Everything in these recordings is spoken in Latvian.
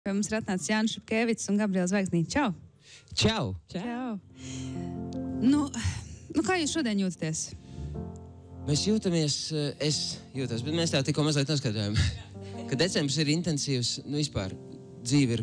Mums ir atnācis Jānis Šepkevits un Gabriela Zvaigznīte. Čau! Čau! Čau! Nu, kā jūs šodien jūtaties? Mēs jūtamies, es jūtos, bet mēs tā tikko mazliet noskatījām, ka decembris ir intensīvs, vispār dzīve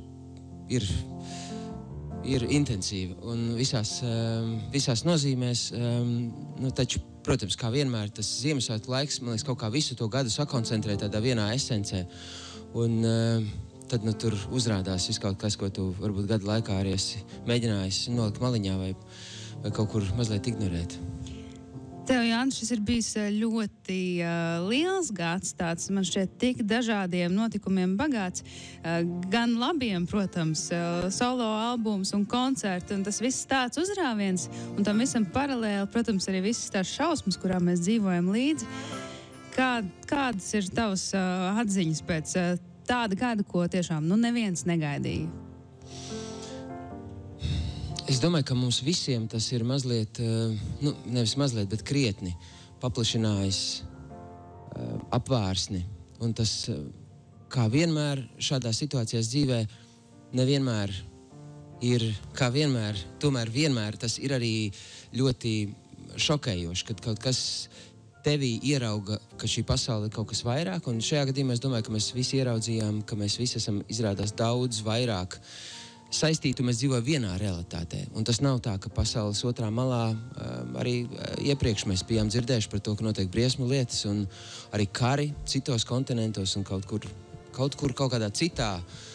ir intensīva un visās nozīmēs, taču, protams, kā vienmēr, tas Ziemassvētku laiks, man liekas, kaut kā visu to gadu sakoncentrē tādā vienā esencē, un tad tur uzrādās kaut kas, ko tu varbūt gadu laikā arī esi mēģinājis nolikt maliņā vai kaut kur mazliet ignorēt. Tev, Jānis, šis ir bijis ļoti liels gads, tāds man šķiet tik dažādiem notikumiem bagāts, gan labiem, protams, solo albums un koncerti, un tas viss tāds uzrāviens, un tam visam paralēli, protams, arī visas tās šausmas, kurām mēs dzīvojam līdzi. Kādas ir tavas atziņas pēc tāda gada, ko tiešām neviens negaidīja? Es domāju, ka mums visiem tas ir mazliet, nevis mazliet, bet krietni paplašinājis apvārsni. Un tas, kā vienmēr šādās situācijās dzīvē, nevienmēr ir, kā vienmēr, tomēr vienmēr tas ir arī ļoti šokējoši, kad kaut kas tevī ierauga, ka šī pasaule ir kaut kas vairāk, un šajā gadījumā es domāju, ka mēs visi ieraudzījām, ka mēs visi esam izrādās daudz vairāk saistīti, un mēs dzīvojam vienā realitātē. Un tas nav tā, ka pasaules otrā malā arī iepriekš mēs bijām dzirdējuši par to, ka notiek briesmu lietas, un arī kari citos kontinentos un kaut kādā citā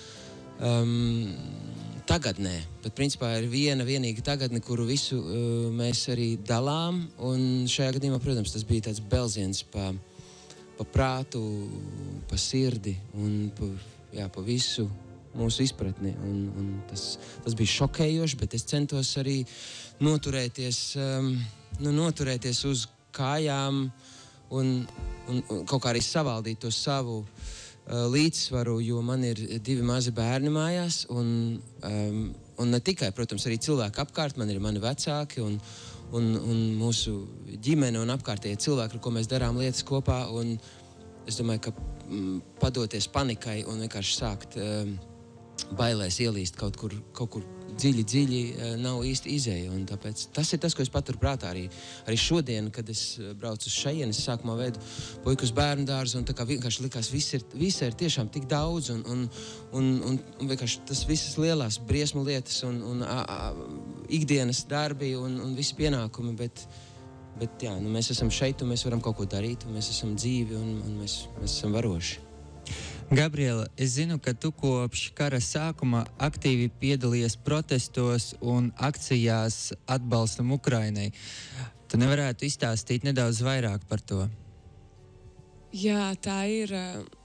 tagadnē, bet principā ir vienīga tagadne, kuru visu mēs arī dalām, un šajā gadījumā, protams, tas bija tāds belziens pa prātu, pa sirdi un pa visu mūsu izpratni, un tas bija šokējoši, bet es centos arī noturēties uz kājām un kaut kā arī savaldīt to savu līdzsvaru, jo man ir 2 mazi bērni mājās, un ne tikai, protams, arī cilvēki apkārt, man ir mani vecāki un mūsu ģimene un apkārtējie cilvēki, ar ko mēs darām lietas kopā, un es domāju, ka padoties panikai un vienkārši sākt bailēs ielīst kaut kur dziļi nav īsti izēja, un tāpēc tas ir tas, ko es paturu prātā arī šodien, kad es braucu uz šajienes, sākumā vedu puiku uz bērnu dārzu, un tā kā vienkārši likās, visa ir tiešām tik daudz, un vienkārši tas visas lielās briesmu lietas un ikdienas darbi un visi pienākumi, bet jā, mēs esam šeit, un mēs varam kaut ko darīt, un mēs esam dzīvi, un mēs esam varoši. Gabriela, es zinu, ka tu kopš kara sākuma aktīvi piedalījies protestos un akcijās atbalstam Ukrainai. Tu nevarētu izstāstīt nedaudz vairāk par to? Jā, tā ir.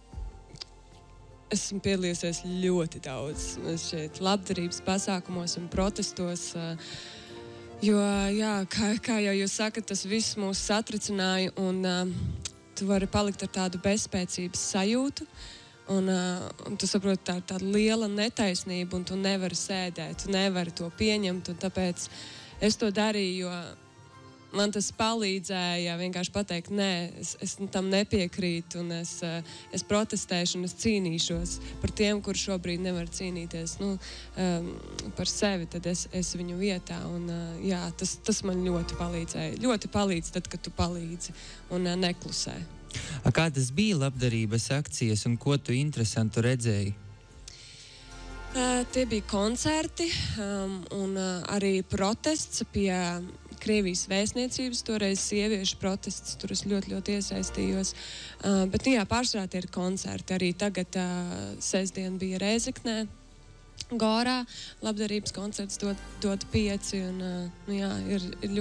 Esmu piedalījusies ļoti daudz šeit labdarības pasākumos un protestos, jo, jā, kā jau jūs sakat, tas viss mūs satricināja, un tu vari palikt ar tādu bezspēcības sajūtu. Un tu saproti, tā ir tāda liela netaisnība, un tu nevari sēdēt, tu nevari to pieņemt, un tāpēc es to darīju, jo man tas palīdzēja vienkārši pateikt, nē, es tam nepiekrītu, un es protestēšu, un es cīnīšos par tiem, kur šobrīd nevar cīnīties par sevi, tad es viņu vietā, un jā, tas man ļoti palīdzēja. Ļoti palīdz tad, kad tu palīdzi un neklusē. Kādas bija labdarības akcijas un ko tu interesantu redzēji? Tie bija koncerti un arī protests pie Krievijas vēstniecības, toreiz sieviešu protests, tur es ļoti iesaistījos. Bet jā, pārsvarā tie ir koncerti. Arī tagad sestdien bija Rēzeknē, Gorā, labdarības koncerts dod 5, un jā, ir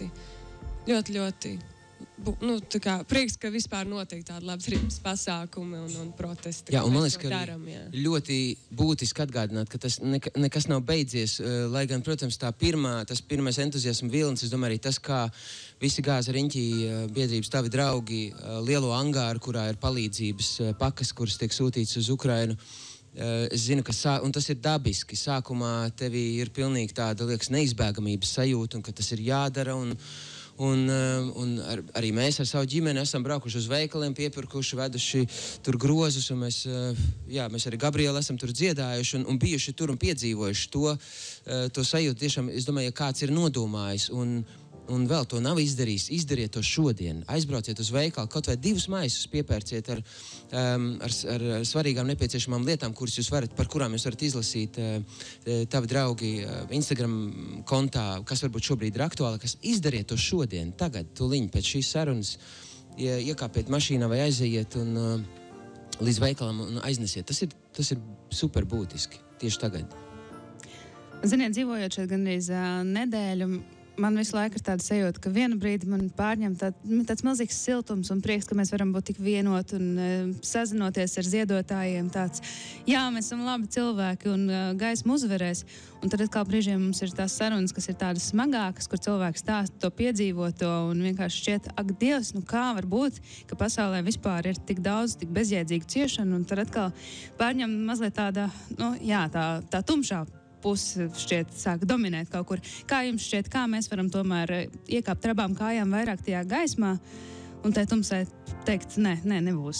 ļoti tā kā prieks, ka vispār notiek tāda labdarības pasākumi un protesti. Jā, un man liekas, ka ļoti būtiski atgādināt, ka tas nekas nav beidzies, lai gan, protams, tas pirmais entuziasma vilnis, es domāju arī tas, kā visi gāza riņķī biedrības tavi draugi lielo angāru, kurā ir palīdzības pakas, kuras tiek sūtītas uz Ukrainu. Es zinu, un tas ir dabiski. Sākumā tevī ir pilnīgi tāda, liekas, neizbēgamības sajūta, un ka tas ir jādara, Un arī mēs ar savu ģimeni esam braukuši uz veikaliem, piepirkuši, veduši tur grozus, un mēs arī Gabrielu esam tur dziedājuši un bijuši tur un piedzīvojuši to sajūtu. Tiešām, es domāju, ja kāds ir nodomājis un vēl to nav izdarījis, izdariet to šodien. Aizbrauciet uz veikalu, kaut vai 2 maisus piepērciet ar svarīgām nepieciešamām lietām, par kurām jūs varat izlasīt tavi draugi Instagram kontā, kas varbūt šobrīd ir aktuāli, kas izdariet to šodien, tagad, tuliņ pēc šīs sarunas, iekāpiet mašīnā vai aiziet līdz veikalam un aiznesiet. Tas ir super būtiski tieši tagad. Ziniet, dzīvojot šeit gandrīz nedēļu, man visu laiku ir tāda sajūta, ka vienu brīdi man pārņem tāds milzīgs siltums un prieks, ka mēs varam būt tik vienoti un sazinoties ar ziedotājiem. Mēs esam labi cilvēki un gaisma uzvarēs. Un tad atkal brīžiem mums ir tās sarunas, kas ir tādas smagākas, kur cilvēks stāsta to piedzīvoto un vienkārši šķiet, ak, Dievs, kā var būt, ka pasaulē vispār ir tik daudz, tik bezjēdzīgu ciešanu, un tad atkal pārņem mazliet tāda, tā tumšā pusi šķiet sāk dominēt kaut kur. Kā jums šķiet, kā mēs varam tomēr iekāpt ar abām kājām vairāk tajā gaismā un tai tumsai teikt, nebūs.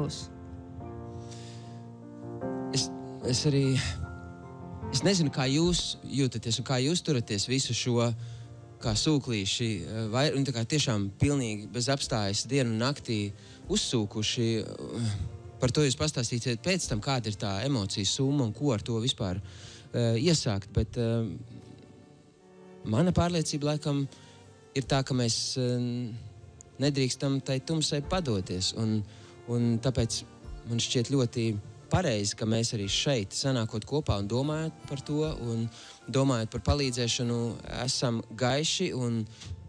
Es nezinu, kā jūs jūtaties un kā jūs turaties visu šo kā sūklīši, un tā kā tiešām pilnīgi bez apstājas dienu un naktī uzsūkuši. Par to jūs pastāstīsiet pēc tam, kāda ir tā emocijas summa un ko ar to vispār iesākt, bet mana pārliecība laikam ir tā, ka mēs nedrīkstam tai tumsai padoties, un tāpēc man šķiet ļoti pareizi, ka mēs arī šeit sanākot kopā un domājot par to, un domājot par palīdzēšanu, esam gaiši un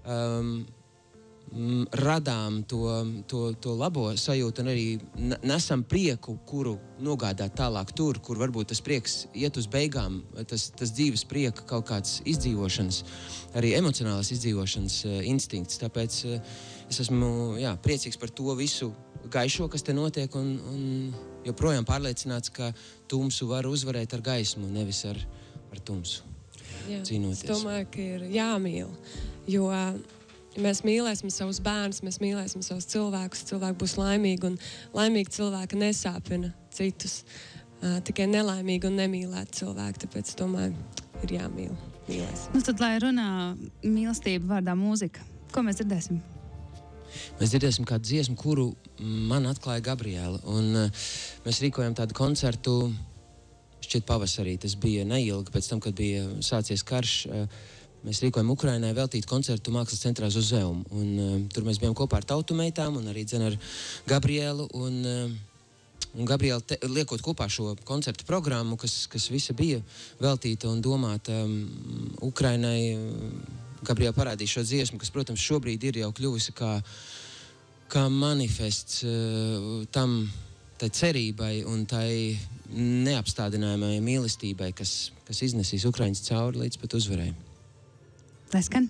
radām to labo sajūtu un arī nesam prieku, kuru nogādāt tālāk tur, kur varbūt tas prieks iet uz beigām, tas dzīves prieka kaut kāds izdzīvošanas, arī emocionālās izdzīvošanas instinkts. Tāpēc es esmu priecīgs par to visu gaišo, kas te notiek, un joprojām pārliecināts, ka tumsu var uzvarēt ar gaismu, nevis ar tumsu. Cīnoties. Es domāju, ka ir jāmīl, jo mēs mīlēsim savus bērnus, mēs mīlēsim savus cilvēkus, cilvēki būs laimīgi, un laimīgi cilvēki nesāpina citus. Tikai nelaimīgi un nemīlēti cilvēki, tāpēc, domāju, ir jāmīl. Mīlēsim. Tad, lai runā mīlestība vārdā mūzika, ko mēs dzirdēsim? Mēs dzirdēsim kādu dziesmu, kuru man atklāja Gabriela, un mēs rīkojam tādu koncertu, šķiet pavasarī, tas bija neilgi pēc tam, kad bija sācies karš. Mēs rīkojam Ukrainai veltīt koncertu mākslas centrā Zuzeum, un tur mēs bijām kopā ar tautu meitām un arī ar Gabrielu, un Gabriela liekot kopā šo koncertu programmu, kas visa bija veltīta un domāta Ukrainai, Gabriela parādīja šo dziesmu, kas, protams, šobrīd ir jau kļuvusi kā manifests tai cerībai un tai neapstādinājumai mīlestībai, kas iznesīs Ukraiņas cauri līdz pat uzvarai. Lai skan.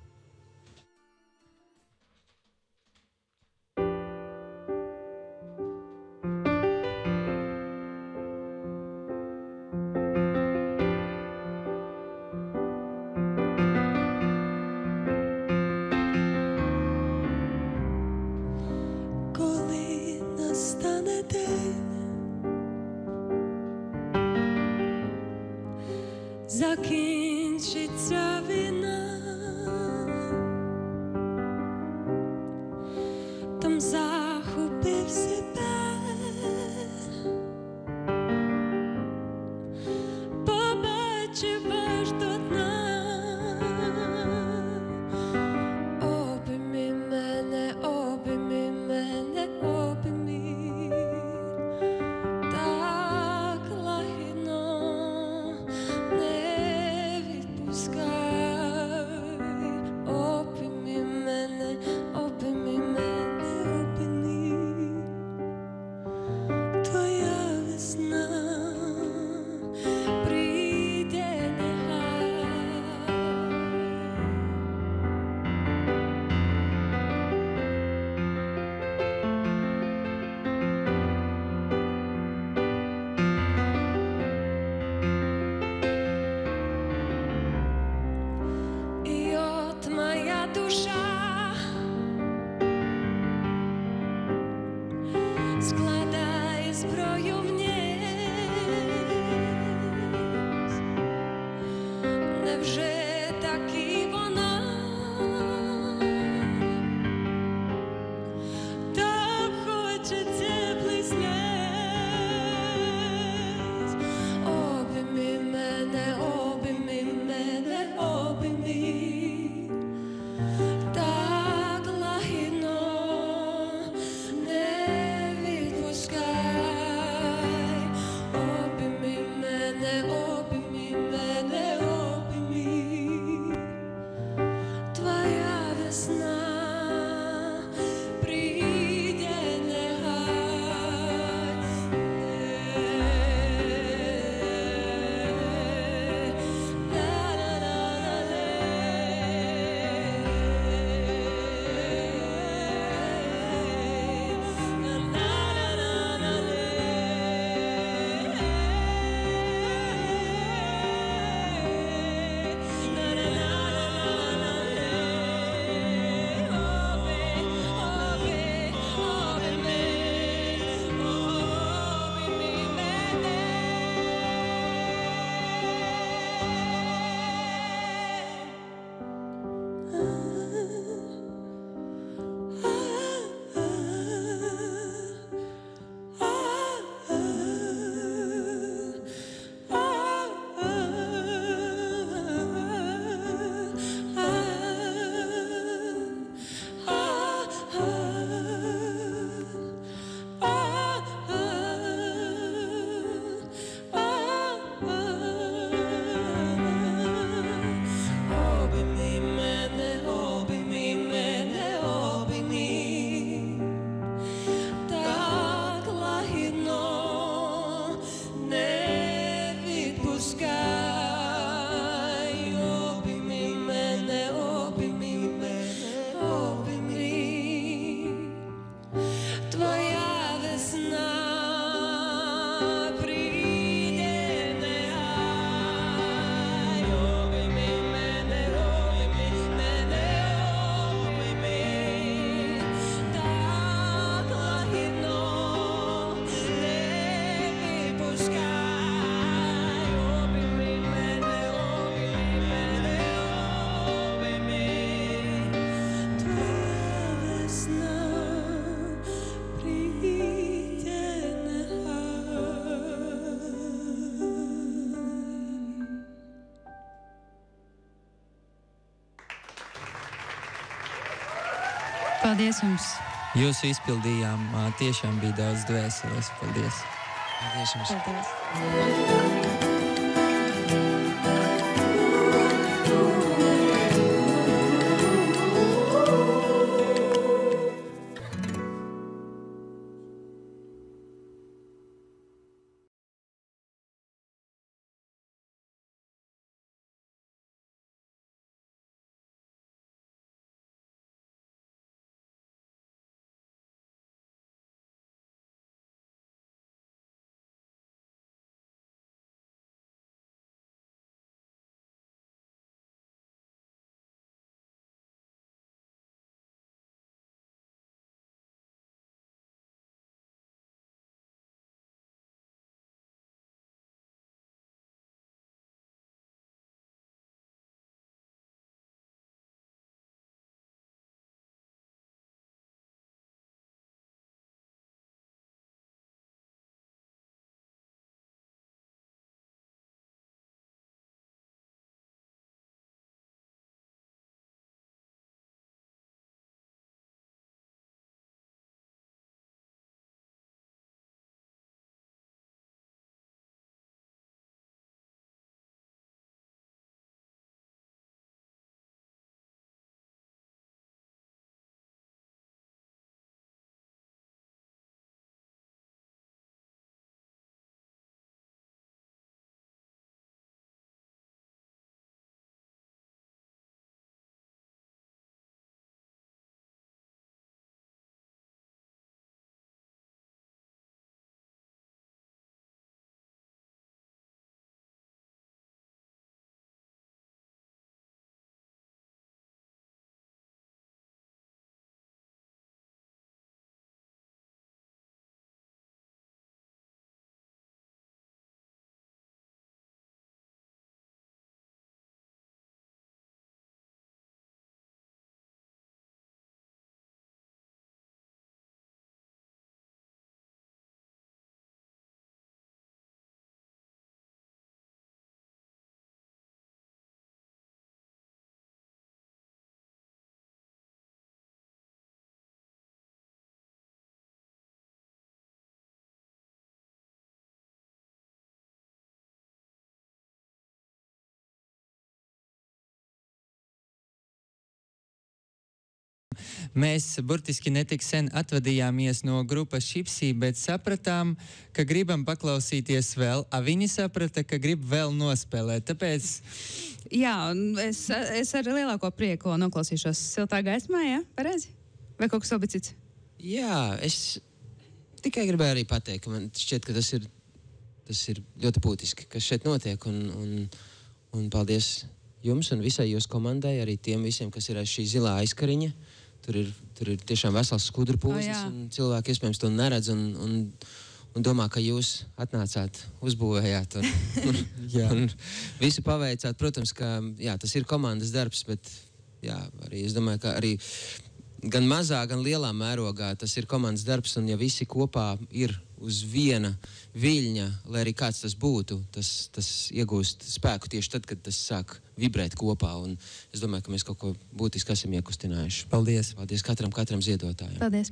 Коли настане день, закінчиться війна, там захопив себе, побачив аж до дна. Обійми мене, обійми мене, обійми, так лагідно не відпускай. Обійми мене, обійми мене, обійми, твоя весна прийде не puskai, opimi mene, opimi mene, opimi. Tvoja vesna pride nehaj, opimi mene, opimi mene, opimi. Tak lahidno ne vypuškaj, opimi mene, opimi mene, opimi. Tvoja vesna pride nehaj. Paldies jums! Jūsu izpildījumā tiešām bija daudz dvēseles. Paldies! Paldies jums! Paldies. Mēs burtiski netik sen atvadījāmies no grupas Šipsī, bet sapratām, ka gribam paklausīties vēl, a viņi saprata, ka grib vēl nospēlēt. Tāpēc Jā, un es ar lielāko prieku noklausīšos Siltā gaismā, jā? Pareizi? Vai kaut kas vēl bija cits? Jā, es tikai gribēju arī pateikt, ka man šķiet, ka tas ir ļoti būtiski, kas šeit notiek, un paldies jums un visai jūsu komandai, arī tiem visiem, kas ir aiz šī zilā aizkariņa. Tur ir tiešām vesels skudru pūsnis, un cilvēki iespējams to neredz un domā, ka jūs atnācāt, uzbūvējāt un visu paveicāt. Protams, ka jā, tas ir komandas darbs, bet jā, arī es domāju, ka arī gan mazā, gan lielā mērogā tas ir komandas darbs, un ja visi kopā ir uz viena viļņa, lai arī kāds tas būtu, tas iegūst spēku tieši tad, kad tas sāk vibrēt kopā, un es domāju, ka mēs kaut ko būtiski esam iekustinājuši. paldies! Paldies katram ziedotājam. Paldies!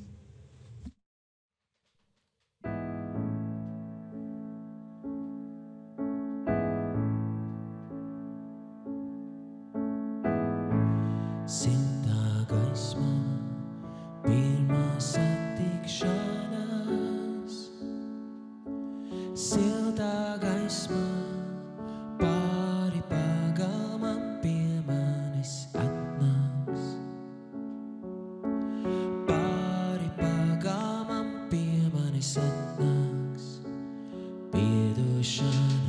Siltā gaismā, pirmā satikšanās. Siltā gaismā,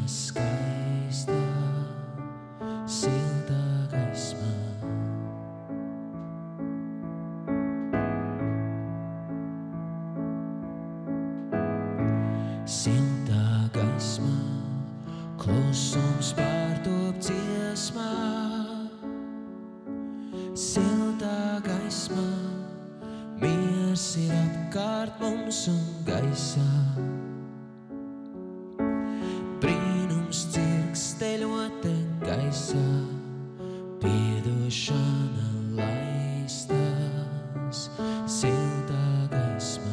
skaistā, siltā gaismā. Siltā gaismā, klusums pārtop dziesmā. Siltā gaismā, miers ir apkārt mums un gaisā. Brīnums dzirksteļote gaisā, piedošana laistās siltā gaismā.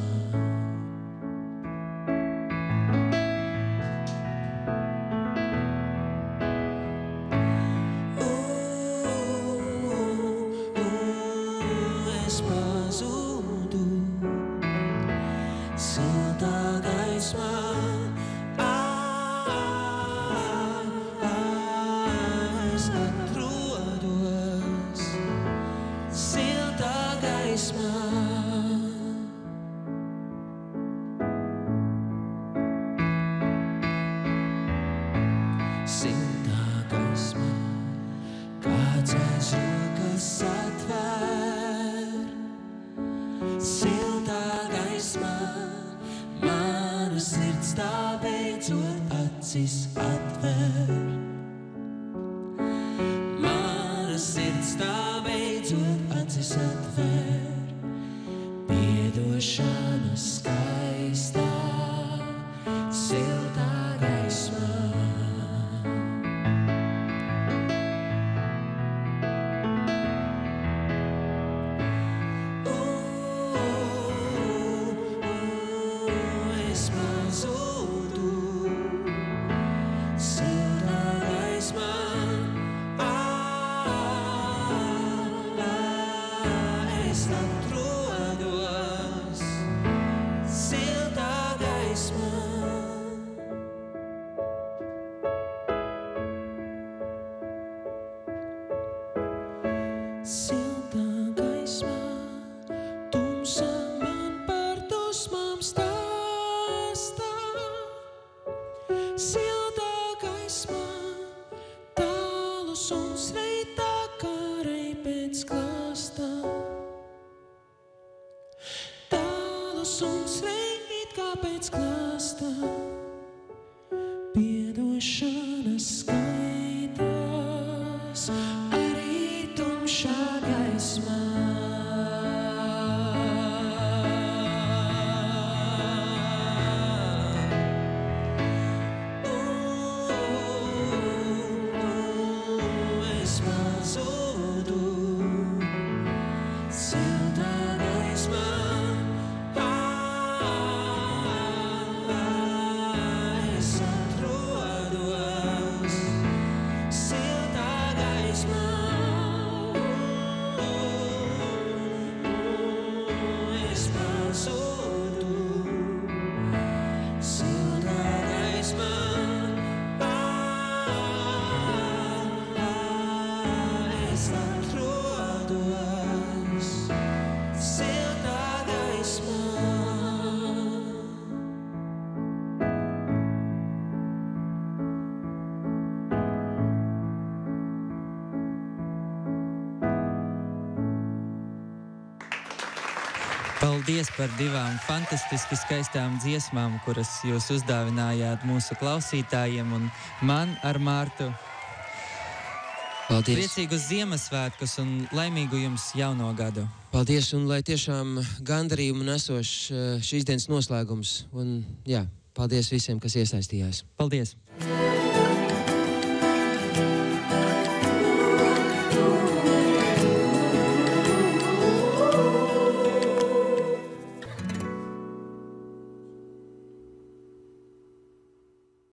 Es pazūdu siltā gaismā. Es atrodos siltā gaismā. Siltā gaismā, kāds aiz rokas atver. Siltā gaismā, mana sirds tā beidzot acis atver. Mana sirds tā beidzot acis atver. Piedošana skaistā, siltā gaismā. Es pazūdu siltā gaismā. Es atrodos siltā gaismā. Siltā gaismā, tumsa man par dusmām stāstā. Siltā gaismā, tālu suns reitā kā rej pēc klāstā. Tālu suns reit kā pēc klāstā. Piedošana skaitās arī tumšā gaismā. Es pazūdu siltā gaismā. Es atrodos siltā gaismā. Es pazūdu siltā gaismā. Es atrodos siltā gaismā. Paldies par divām fantastiski skaistām dziesmām, kuras jūs uzdāvinājāt mūsu klausītājiem un man ar Mārtu. Paldies! Priecīgus Ziemassvētkus un laimīgu jums jauno gadu! Paldies, un lai tiešām gandarījumu nesošs šīs dienas noslēgums. Un jā, paldies visiem, kas iesaistījās. Paldies!